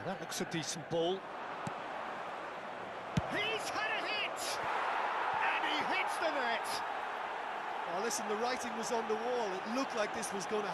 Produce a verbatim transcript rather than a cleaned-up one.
Now that looks a decent ball. He's had a hit! And he hits the net! Oh, listen, the writing was on the wall. It looked like this was going to